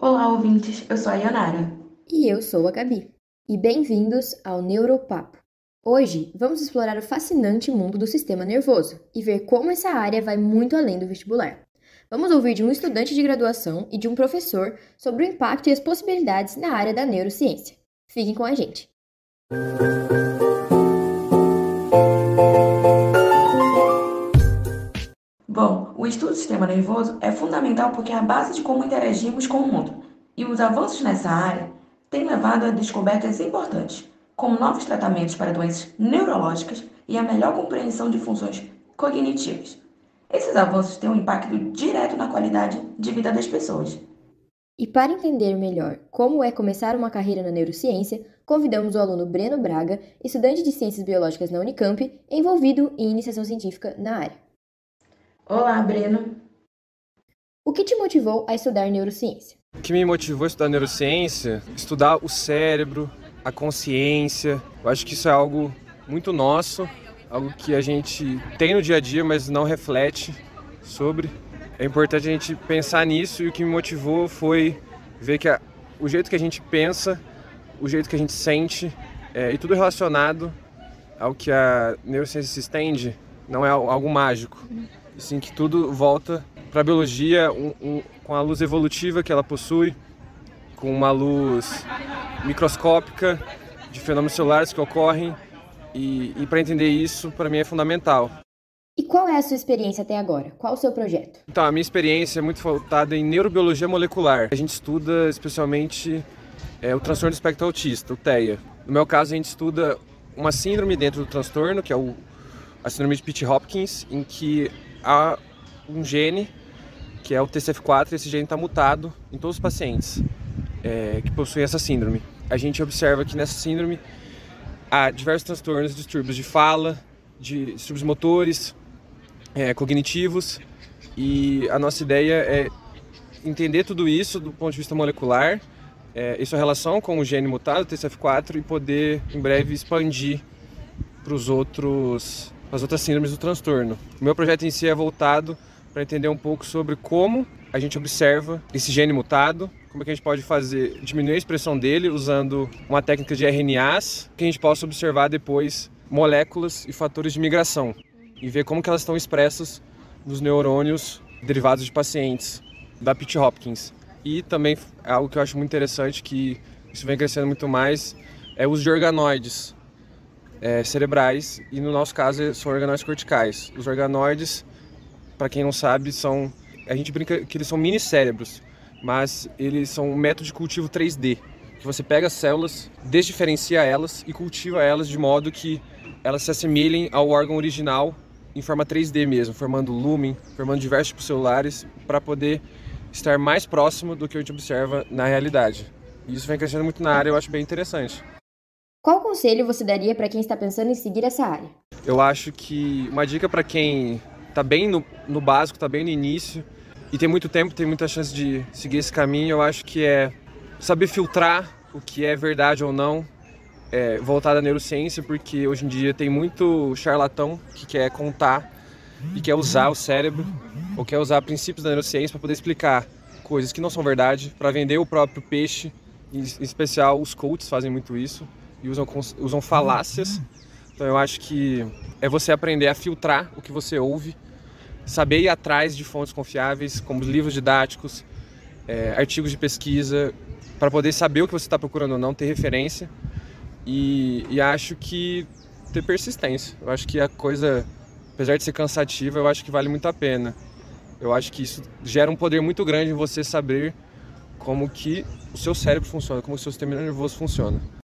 Olá, ouvintes, eu sou a Ionara. E eu sou a Gabi. E bem-vindos ao Neuropapo. Hoje vamos explorar o fascinante mundo do sistema nervoso e ver como essa área vai muito além do vestibular. Vamos ouvir de um estudante de graduação e de um professor sobre o impacto e as possibilidades na área da neurociência. Fiquem com a gente! Bom, o estudo do sistema nervoso é fundamental porque é a base de como interagimos com o mundo, e os avanços nessa área têm levado a descobertas importantes, como novos tratamentos para doenças neurológicas e a melhor compreensão de funções cognitivas. Esses avanços têm um impacto direto na qualidade de vida das pessoas. E para entender melhor como é começar uma carreira na neurociência, convidamos o aluno Breno Braga, estudante de Ciências Biológicas na Unicamp, envolvido em iniciação científica na área. Olá, Breno. O que te motivou a estudar neurociência? O que me motivou a estudar neurociência? Estudar o cérebro, a consciência. Eu acho que isso é algo muito nosso, algo que a gente tem no dia a dia, mas não reflete sobre. É importante a gente pensar nisso, e o que me motivou foi ver que o jeito que a gente pensa, o jeito que a gente sente, e tudo relacionado ao que a neurociência se estende, não é algo mágico. E sim que tudo volta para a biologia com a luz evolutiva que ela possui, com uma luz microscópica de fenômenos celulares que ocorrem, e para entender isso, para mim, é fundamental. E qual é a sua experiência até agora? Qual o seu projeto? Então, a minha experiência é muito voltada em neurobiologia molecular. A gente estuda especialmente o transtorno do espectro autista, o TEA. No meu caso, a gente estuda uma síndrome dentro do transtorno, que é a síndrome de Pitt-Hopkins, em que há um gene, que é o TCF4, e esse gene está mutado em todos os pacientes que possuem essa síndrome. A gente observa que nessa síndrome há diversos transtornos, distúrbios de fala, de distúrbios motores, cognitivos, e a nossa ideia é entender tudo isso do ponto de vista molecular, e sua relação com o gene mutado, o TCF4, e poder em breve expandir para as outras síndromes do transtorno. O meu projeto em si é voltado para entender um pouco sobre como a gente observa esse gene mutado, como é que a gente pode diminuir a expressão dele usando uma técnica de RNAs, que a gente possa observar depois moléculas e fatores de migração e ver como que elas estão expressas nos neurônios derivados de pacientes da Pitt-Hopkins. E também algo que eu acho muito interessante, que isso vem crescendo muito mais, é o uso de organoides cerebrais, e no nosso caso são organoides corticais. Os organoides, para quem não sabe, a gente brinca que eles são mini cérebros, mas eles são um método de cultivo 3D, que você pega as células, desdiferencia elas e cultiva elas de modo que elas se assemelhem ao órgão original em forma 3D mesmo, formando lúmen, formando diversos tipos celulares, para poder estar mais próximo do que a gente observa na realidade. E isso vem crescendo muito na área, eu acho bem interessante. Qual conselho você daria para quem está pensando em seguir essa área? Eu acho que uma dica para quem está bem no básico, está bem no início e tem muito tempo, tem muita chance de seguir esse caminho, eu acho que é saber filtrar o que é verdade ou não, voltado à neurociência, porque hoje em dia tem muito charlatão que quer contar e quer usar o cérebro ou quer usar princípios da neurociência para poder explicar coisas que não são verdade, para vender o próprio peixe. Em especial os coaches fazem muito isso e usam falácias. Então eu acho que é você aprender a filtrar o que você ouve, saber ir atrás de fontes confiáveis, como livros didáticos, artigos de pesquisa, para poder saber o que você está procurando ou não, ter referência. E acho que ter persistência. Eu acho que a coisa, apesar de ser cansativa, eu acho que vale muito a pena. Eu acho que isso gera um poder muito grande em você saber como que o seu cérebro funciona, como o seu sistema nervoso funciona.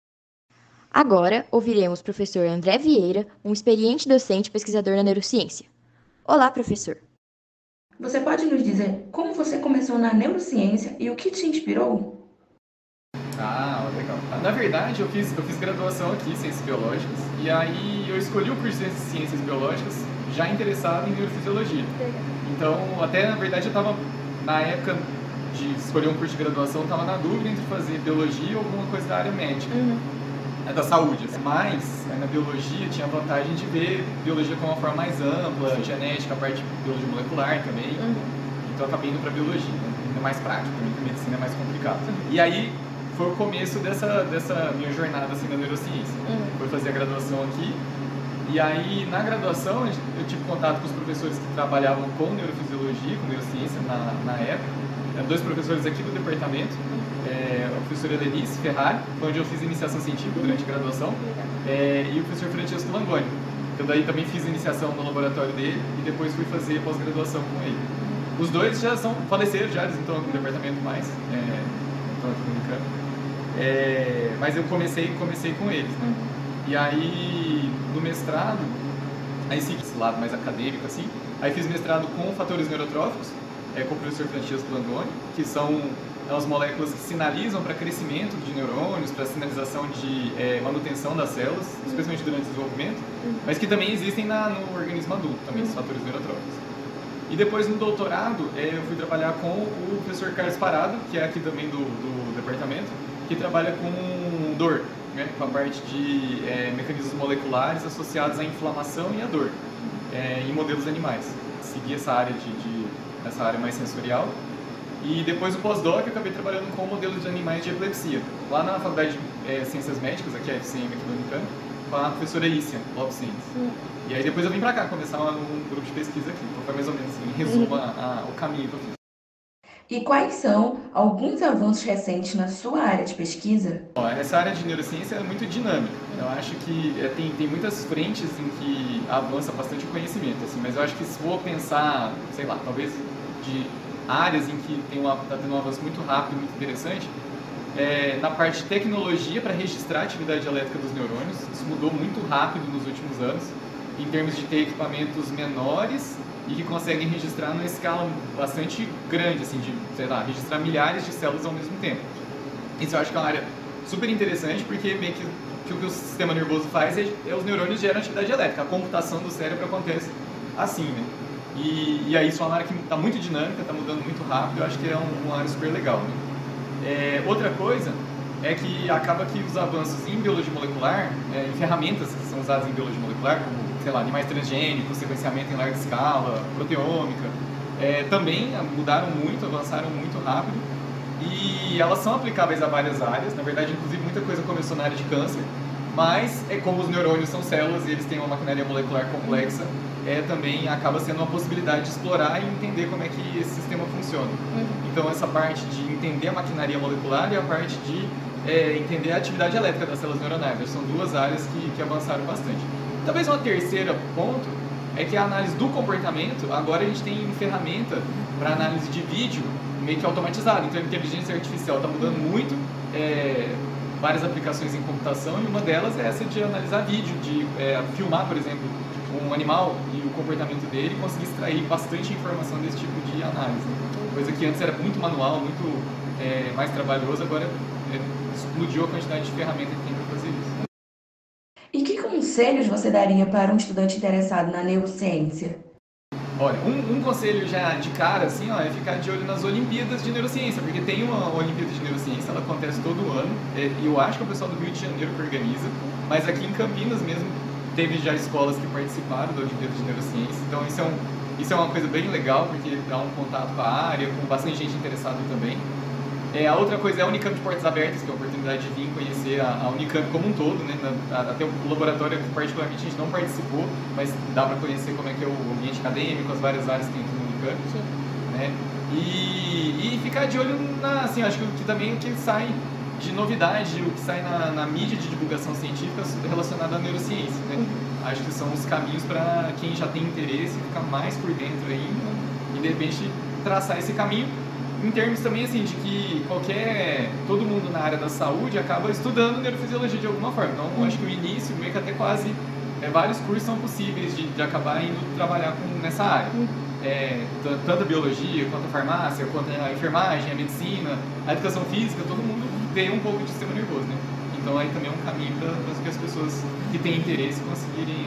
Agora ouviremos o professor André Vieira, um experiente docente e pesquisador na neurociência. Olá, professor. Você pode nos dizer como você começou na neurociência e o que te inspirou? Legal. Na verdade, eu fiz graduação aqui em Ciências Biológicas, e aí eu escolhi o curso de Ciências Biológicas já interessado em neurofisiologia. Então, até na verdade, eu estava, na época de escolher um curso de graduação, estava na dúvida entre fazer biologia ou alguma coisa da área médica, da saúde. Mas, na biologia, tinha a vantagem de ver biologia como uma forma mais ampla, genética, a parte de biologia molecular também. Então, eu acabei indo para biologia. mais prático, para mim que medicina é mais complicado. E aí foi o começo dessa minha jornada assim, na neurociência. Foi fazer a graduação aqui. E aí, na graduação, eu tive contato com os professores que trabalhavam com neurofisiologia, com neurociência na época. Eram 2 professores aqui do departamento, a professora Helenice Ferrari, onde eu fiz iniciação científica durante a graduação, e o professor Francesco Langoni. Eu daí também fiz iniciação no laboratório dele e depois fui fazer pós-graduação com ele. Os 2 já faleceram, já eles não estão aqui no departamento mais, estão aqui no Unicamp. Mas eu comecei com eles, né? E aí, no mestrado, aí segui esse lado mais acadêmico, assim. Aí fiz mestrado com fatores neurotróficos, com o professor Francesco Landoni, que são as moléculas que sinalizam para crescimento de neurônios, para sinalização de manutenção das células, especialmente durante o desenvolvimento, mas que também existem no organismo adulto, também, esses fatores neurotróficos. E depois, no doutorado, eu fui trabalhar com o professor Carlos Parado, que é aqui também do departamento, que trabalha com dor, né, com a parte de mecanismos moleculares associados à inflamação e à dor em modelos animais. Segui essa área essa área mais sensorial. E depois do pós-doc eu acabei trabalhando com modelos de animais de epilepsia, lá na Faculdade de Ciências Médicas, aqui a FCM aqui do Unicamp, com a professora Elícia Lopes. E aí depois eu vim para cá começar um grupo de pesquisa aqui. Então foi mais ou menos assim, em resumo o caminho que eu fiz. E quais são alguns avanços recentes na sua área de pesquisa? Essa área de neurociência é muito dinâmica. Eu acho que tem muitas frentes em que avança bastante o conhecimento, assim, mas eu acho que se for pensar, sei lá, talvez de áreas em que está tendo um avanço muito rápido, muito interessante, na parte de tecnologia para registrar a atividade elétrica dos neurônios. Isso mudou muito rápido nos últimos anos, em termos de ter equipamentos menores e que conseguem registrar numa escala bastante grande, assim, de, sei lá, registrar milhares de células ao mesmo tempo. Isso eu acho que é uma área super interessante, porque meio que o que o sistema nervoso faz os neurônios geram atividade elétrica, a computação do cérebro acontece assim, né? E aí isso é uma área que está muito dinâmica, está mudando muito rápido, eu acho que é uma área super legal, né? Outra coisa é que acaba que os avanços em biologia molecular, em ferramentas que são usadas em biologia molecular, como, sei lá, animais transgênicos, sequenciamento em larga escala, proteômica, também mudaram muito, avançaram muito rápido e elas são aplicáveis a várias áreas. Na verdade, inclusive, muita coisa começou na área de câncer, mas como os neurônios são células e eles têm uma maquinaria molecular complexa, também acaba sendo uma possibilidade de explorar e entender como é que esse sistema funciona. Então, essa parte de entender a maquinaria molecular e a parte de entender a atividade elétrica das células neuronais. São 2 áreas que avançaram bastante. Talvez uma terceira ponto é que a análise do comportamento, agora a gente tem ferramenta para análise de vídeo meio que automatizada. Então, a inteligência artificial está mudando muito, várias aplicações em computação, e uma delas é essa de analisar vídeo, de filmar, por exemplo, um animal e o comportamento dele e conseguir extrair bastante informação desse tipo de análise. Coisa que antes era muito manual, muito mais trabalhoso, agora explodiu a quantidade de ferramentas que tem para fazer isso. E que conselhos você daria para um estudante interessado na neurociência? Olha, um conselho já de cara, assim, é ficar de olho nas Olimpíadas de Neurociência, porque tem uma Olimpíada de Neurociência, ela acontece todo ano, e eu acho que é o pessoal do Rio de Janeiro que organiza, mas aqui em Campinas mesmo teve já escolas que participaram da Olimpíada de Neurociência, então isso é uma coisa bem legal, porque dá um contato com a área, com bastante gente interessada também. A outra coisa é a Unicamp de Portas Abertas, que é a oportunidade de vir conhecer a Unicamp como um todo, né? Até o laboratório que particularmente a gente não participou, mas dá para conhecer como é que é o ambiente acadêmico, as várias áreas que tem aqui no Unicamp, né? E ficar de olho assim, acho que também o que sai de novidade, o que sai na mídia de divulgação científica relacionada à neurociência, né? Acho que são os caminhos para quem já tem interesse ficar mais por dentro ainda e de repente traçar esse caminho. Em termos também assim, de que todo mundo na área da saúde acaba estudando neurofisiologia de alguma forma. Então, acho que o início, meio que até quase, vários cursos são possíveis de acabar indo trabalhar nessa área. Tanto a biologia, quanto a farmácia, quanto a enfermagem, a medicina, a educação física, todo mundo tem um pouco de sistema nervoso, né? Então, aí também é um caminho para que as pessoas que têm interesse conseguirem,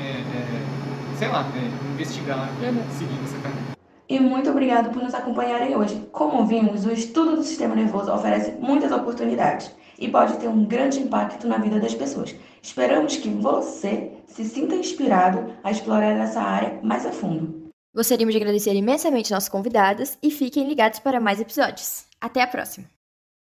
investigar, seguindo essa carreira. E muito obrigado por nos acompanharem hoje. Como vimos, o estudo do sistema nervoso oferece muitas oportunidades e pode ter um grande impacto na vida das pessoas. Esperamos que você se sinta inspirado a explorar essa área mais a fundo. Gostaríamos de agradecer imensamente nossos convidados e fiquem ligados para mais episódios. Até a próxima!